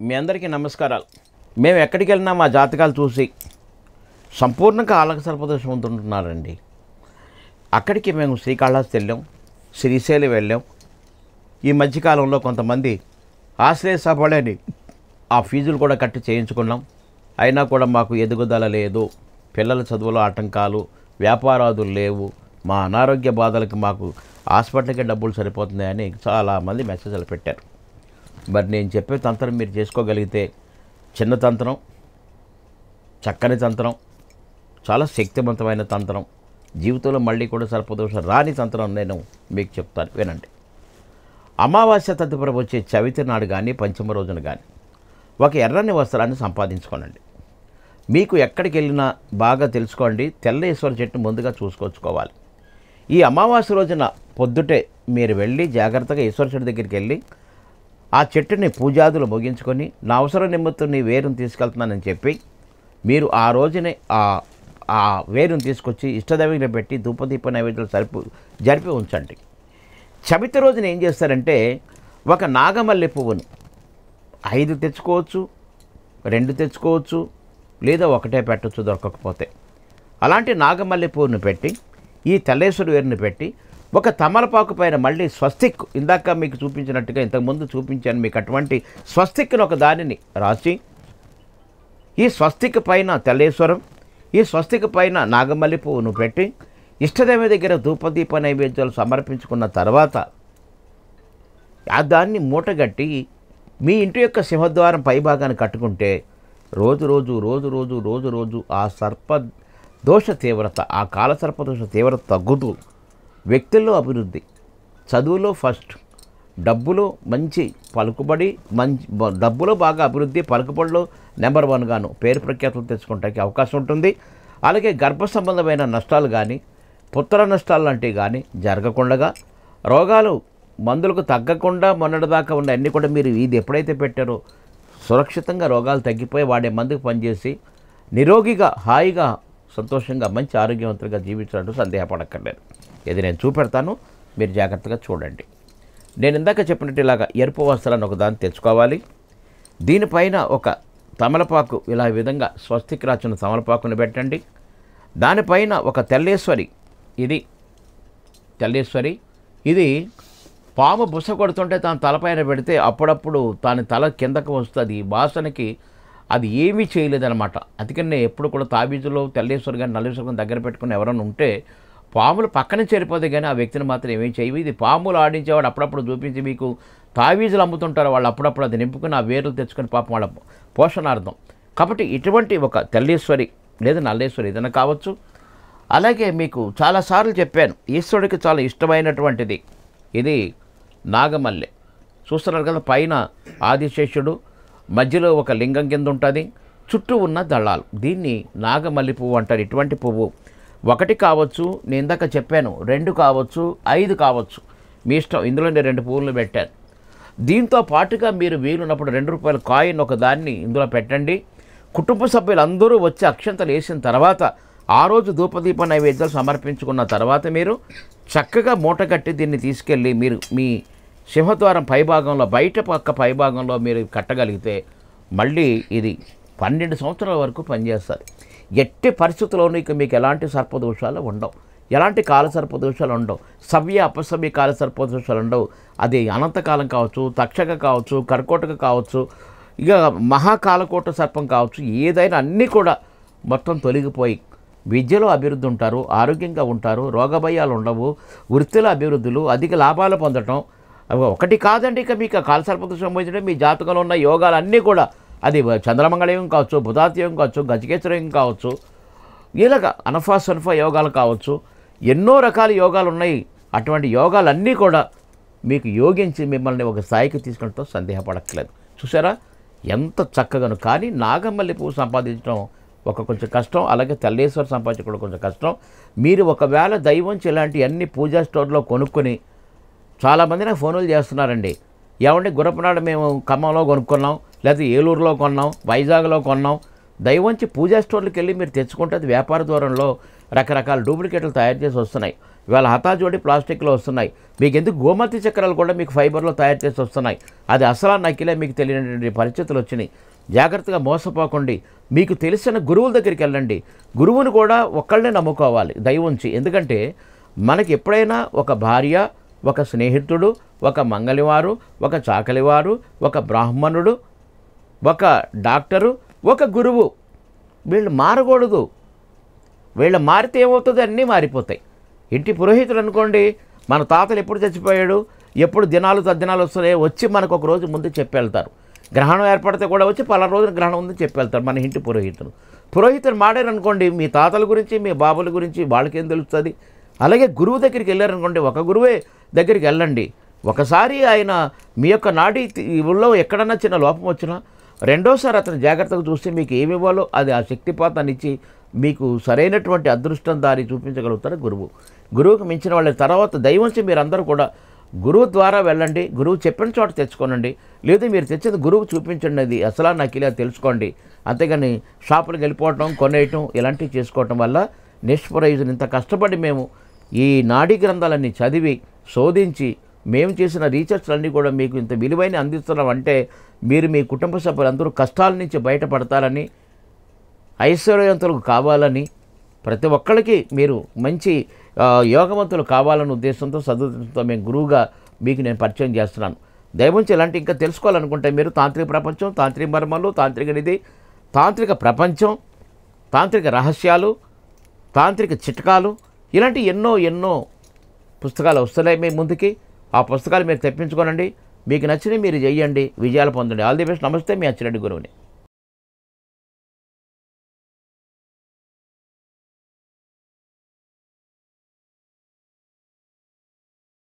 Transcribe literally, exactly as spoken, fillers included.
మీ అందరికీ నమస్కారాలు. మేము ఎక్కడికి వెళ్ళినా మా జాతకాలు చూసి సంపూర్ణంగా కాలసర్ప దోషం ఉంటున్నారండి. అక్కడికి మేము శ్రీకాళహస్తి వెళ్ళాం, శ్రీశైలం వెళ్ళాం. ఈ మధ్యకాలంలో కొంతమంది ఆశ్రయ సభలని ఆ ఫీజులు కూడా కట్టి చేయించుకున్నాం. అయినా కూడా మాకు ఎదుగుదల లేదు, పిల్లల చదువులో ఆటంకాలు, వ్యాపారాదులు లేవు, మా అనారోగ్య బాధలకు మాకు హాస్పిటల్కి డబ్బులు సరిపోతున్నాయని చాలామంది మెసేజ్లు పెట్టారు. మరి నేను చెప్పే తంత్రం మీరు చేసుకోగలిగితే చిన్న తంత్రం, చక్కని తంత్రం, చాలా శక్తివంతమైన తంత్రం, జీవితంలో మళ్ళీ కూడా సర్పదోషం రాని తంత్రం నేను మీకు చెప్తాను, వినండి. అమావాస్య తదుపరి వచ్చే చవితి నాడు కానీ పంచమ రోజున కానీ ఒక ఎర్రని వస్త్రాన్ని సంపాదించుకోనండి. మీకు ఎక్కడికి వెళ్ళినా బాగా తెలుసుకోండి, తెల్ల ఈశ్వర చెట్టును ముందుగా చూసుకొచ్చుకోవాలి. ఈ అమావాస్య రోజున పొద్దుటే మీరు వెళ్ళి జాగ్రత్తగా ఈశ్వర చెట్టు దగ్గరికి వెళ్ళి ఆ చెట్టుని పూజాదులు ముగించుకొని నా అవసరం నిమిత్తం నీ వేరుని తీసుకెళ్తున్నానని చెప్పి మీరు ఆ రోజునే ఆ వేరుని తీసుకొచ్చి ఇష్టదైవంగా పెట్టి ధూపదీప నైవేద్యాలు సరిపి జరిపి ఉంచండి. చవితి రోజున ఏం చేస్తారంటే ఒక నాగమల్లె పువ్వును ఐదు తెచ్చుకోవచ్చు, రెండు తెచ్చుకోవచ్చు, లేదా ఒకటే పెట్టచ్చు దొరకకపోతే. అలాంటి నాగమల్లె పువ్వును పెట్టి ఈ తెల్లేశ్వరి వేరుని పెట్టి ఒక తమలపాకు పైన మళ్ళీ స్వస్తిక్, ఇందాక మీకు చూపించినట్టుగా ఇంతకుముందు చూపించాను మీకు, అటువంటి స్వస్తిక్ను ఒక దానిని రాసి ఈ స్వస్తిక్ పైన తెల్లేశ్వరం, ఈ స్వస్తిక్ పైన నాగమల్లి పువ్వును పెట్టి ఇష్టదేవి దగ్గర ధూపదీప నైవేద్యాలు సమర్పించుకున్న తర్వాత ఆ దాన్ని మూటగట్టి మీ ఇంటి యొక్క సింహద్వారం పైభాగాన్ని కట్టుకుంటే రోజు రోజు రోజు రోజు రోజు రోజు ఆ సర్ప దోష తీవ్రత, ఆ కాలసర్ప దోష తీవ్రత తగ్గుతూ వ్యక్తుల్లో అభివృద్ధి, చదువులో ఫస్ట్, డబ్బులో మంచి పలుకుబడి, మంచి డబ్బులో బాగా అభివృద్ధి, పలుకుబడిలో నెంబర్ వన్ గాను పేరు ప్రఖ్యాతులు తెచ్చుకోవడానికి అవకాశం ఉంటుంది. అలాగే గర్భ సంబంధమైన నష్టాలు కానీ పుత్ర నష్టాలు లాంటివి కానీ జరగకుండా, రోగాలు మందులకు తగ్గకుండా మొన్నటిదాకా ఉన్న అన్నీ కూడా మీరు ఇది ఎప్పుడైతే పెట్టారో సురక్షితంగా రోగాలు తగ్గిపోయి వాడే మందుకు పనిచేసి నిరోగిగా హాయిగా సంతోషంగా మంచి ఆరోగ్యవంతులుగా జీవించినట్టు సందేహపడక్కర్లేదు. ఇది నేను చూపెడతాను, మీరు జాగ్రత్తగా చూడండి. నేను ఇందాక చెప్పినట్టు ఇలాగా ఎరుపు వస్త్రాన్ని ఒకదాన్ని తెచ్చుకోవాలి. దీనిపైన ఒక తమలపాకు ఇలా విధంగా స్వస్తికి రాసిన తమలపాకుని పెట్టండి. దానిపైన ఒక తెల్లేశ్వరి, ఇది తెల్లేశ్వరి, ఇది పాము బుస కొడుతుంటే తన తలపైన పెడితే అప్పుడప్పుడు తన తల కిందకు వస్తుంది. వాసనకి అది ఏమీ చేయలేదన్నమాట. అందుకనే ఎప్పుడు కూడా తాబీజులో తెల్లేశ్వరి కానీ నల్లేశ్వరి కానీ దగ్గర పెట్టుకుని ఎవరైనా ఉంటే పాములు పక్కనే చేరిపోతే కానీ ఆ వ్యక్తిని మాత్రం ఏమీ చేయవు. ఇది పాములు ఆడించేవాడు అప్పుడప్పుడు చూపించి మీకు తావీజులు అమ్ముతుంటారు, వాళ్ళు అప్పుడప్పుడు అది నింపుకుని ఆ వేర్లు తెచ్చుకొని పాపం వాళ్ళ పోషణార్థం. కాబట్టి ఇటువంటి ఒక తెల్లేశ్వరి లేదా నల్లేశ్వరి ఏదైనా కావచ్చు. అలాగే మీకు చాలాసార్లు చెప్పాను, ఈశ్వరుడికి చాలా ఇష్టమైనటువంటిది ఇది నాగమల్లె. చూస్తున్నారు కదా, పైన ఆదిశేషుడు, మధ్యలో ఒక లింగం కింద ఉంటుంది, చుట్టూ ఉన్న దళాలు, దీన్ని నాగమల్లి పువ్వు అంటారు. ఇటువంటి పువ్వు ఒకటి కావచ్చు, నేను ఇందాక చెప్పాను రెండు కావచ్చు, ఐదు కావచ్చు, మీ ఇష్టం. ఇందులో నేను రెండు పువ్వులు పెట్టాను. దీంతో పాటుగా మీరు వీలున్నప్పుడు రెండు రూపాయల కాయిన్ ఒక దాన్ని ఇందులో పెట్టండి. కుటుంబ సభ్యులందరూ వచ్చి అక్షంతలు వేసిన తర్వాత ఆ రోజు ధూపదీప నైవేద్యాలు సమర్పించుకున్న తర్వాత మీరు చక్కగా మూటగట్టి దీన్ని తీసుకెళ్ళి మీరు మీ సింహద్వారం పైభాగంలో, బయట పక్క పైభాగంలో మీరు కట్టగలిగితే మళ్ళీ ఇది పన్నెండు సంవత్సరాల వరకు పనిచేస్తుంది. ఎట్టి పరిస్థితుల్లోనూ ఇక మీకు ఎలాంటి సర్పదోషాలు ఉండవు, ఎలాంటి కాలసర్పదోషాలు ఉండవు, సవ్య అపసవ్య కాలసర్పదోషాలు ఉండవు. అది అనంతకాలం కావచ్చు, తక్షక కావచ్చు, కర్కోటక కావచ్చు, ఇక మహాకాలకోట సర్పం కావచ్చు, ఏదైనా అన్నీ కూడా మొత్తం తొలగిపోయి విద్యలో అభివృద్ధి ఉంటారు, ఆరోగ్యంగా ఉంటారు, రోగభయాలు ఉండవు, వృత్తిలో అభివృద్ధులు, అధిక లాభాలు పొందటం. ఒకటి కాదండి, ఇక మీకు కాలసర్పదోషం సంబంధించిన మీ జాతకంలో ఉన్న యోగాలన్నీ కూడా, అది చంద్రమంగళయం కావచ్చు, బుధాత్యం కావచ్చు, గజకేశ్వరం కావచ్చు, ఇలాగ అనఫా సన్ఫా యోగాలు కావచ్చు, ఎన్నో రకాల యోగాలు ఉన్నాయి. అటువంటి యోగాలన్నీ కూడా మీకు యోగించి మిమ్మల్ని ఒక స్థాయికి తీసుకుంటూ సందేహపడక్కలేదు. చూసారా ఎంత చక్కగాను. కానీ నాగమల్లి పువ్వు సంపాదించడం ఒక కొంచెం కష్టం, అలాగే తెల్లేశ్వర సంపాదించడం కొంచెం కష్టం. మీరు ఒకవేళ దైవంచి ఇలాంటి అన్ని పూజా స్టోర్లో కొనుక్కొని, చాలామంది నాకు ఫోన్లు చేస్తున్నారండి, ఏమంటే గుర్రపునాడు మేము ఖమ్మంలో కొనుక్కున్నాం, లేదా ఏలూరులో కొన్నాం, వైజాగ్లో కొన్నాం. దైవంచి పూజా స్టోర్లకు వెళ్ళి మీరు తెచ్చుకుంటే అది వ్యాపార దూరంలో రకరకాల డూప్లికేట్లు తయారు చేసి వస్తున్నాయి. ఇవాళ హతాజోడి ప్లాస్టిక్లో వస్తున్నాయి. మీకు ఎందుకు గోమతి చక్రాలు కూడా మీకు ఫైబర్లో తయారు చేసి వస్తున్నాయి. అది అసలా నకిలే మీకు తెలియనటువంటి పరిస్థితులు వచ్చినాయి. జాగ్రత్తగా మోసపోకండి. మీకు తెలిసిన గురువుల దగ్గరికి వెళ్ళండి. గురువుని కూడా ఒక్కళ్ళనే నమ్ముకోవాలి దైవంచి. ఎందుకంటే మనకి ఎప్పుడైనా ఒక భార్య, ఒక స్నేహితుడు, ఒక మంగళివారు, ఒక చాకలివారు, ఒక బ్రాహ్మణుడు, ఒక డాక్టరు, ఒక గురువు, వీళ్ళు మారకూడదు. వీళ్ళు మారితే ఏమవుతుంది, అన్నీ మారిపోతాయి. ఇంటి పురోహితుడు అనుకోండి, మన తాతలు ఎప్పుడు చచ్చిపోయాడు, ఎప్పుడు దినాలు తద్దినాలు వస్తున్నాయి వచ్చి మనకు ఒక రోజు ముందు చెప్పి వెళ్తారు. గ్రహణం ఏర్పడితే కూడా వచ్చి పలానా రోజున గ్రహణం ఉంది చెప్పి వెళ్తారు మన ఇంటి పురోహితుడు. పురోహితుడు మాడారనుకోండి, మీ తాతల గురించి మీ బాబుల గురించి వాళ్ళకేం తెలుస్తుంది. అలాగే గురువు దగ్గరికి వెళ్ళారనుకోండి, ఒక గురువే దగ్గరికి వెళ్ళండి. ఒకసారి ఆయన మీ యొక్క నాడి ఊళ్ళో ఎక్కడన్నా చిన్న లోపం వచ్చినా రెండోసారి అతను జాగ్రత్తగా చూస్తే మీకు ఏమి ఇవ్వాలో అది ఆ శక్తిపాతాన్ని ఇచ్చి మీకు సరైనటువంటి అదృష్టం దారి చూపించగలుగుతారు గురువు. గురువుకు మించిన వాళ్ళ తర్వాత దైవంచి మీరందరూ కూడా గురువు ద్వారా వెళ్ళండి. గురువు చెప్పిన చోట తెచ్చుకోనండి. లేదా మీరు తెచ్చేది గురువు చూపించండి, అది అసలా నకిలీ తెలుసుకోండి. అంతేగాని షాపులకు వెళ్ళిపోవటం, కొనేయటం ఇలాంటివి చేసుకోవటం వల్ల నిష్ప్రయోజనం. ఇంత కష్టపడి మేము ఈ నాడీ గ్రంథాలన్నీ చదివి శోధించి మేము చేసిన రీసెర్చ్లన్నీ కూడా మీకు ఇంత విలువైన అందిస్తున్నాం అంటే మీరు మీ కుటుంబ సభ్యులందరూ కష్టాల నుంచి బయటపడతారని, ఐశ్వర్యవంతులకు కావాలని, ప్రతి ఒక్కరికి మీరు మంచి యోగవంతులు కావాలనే ఉద్దేశంతో సదుద్దేశంతో మేము గురువుగా మీకు నేను పరిచయం చేస్తున్నాను. దైవంచి ఇలాంటి ఇంకా తెలుసుకోవాలనుకుంటే మీరు తాంత్రిక ప్రపంచం, తాంత్రిక మర్మాలు, తాంత్రిక నిధి, తాంత్రిక ప్రపంచం, తాంత్రిక రహస్యాలు, తాంత్రిక చిట్కాలు ఇలాంటి ఎన్నో ఎన్నో పుస్తకాలు వస్తున్నాయి మీ ముందుకి. ఆ పుస్తకాలు మీరు తెప్పించుకోనండి. మీకు నచ్చినవి మీరు చేయండి, విజయాలు పొందండి. All the best. నమస్తే, మీ అచ్చిరెడ్డి గురువుని.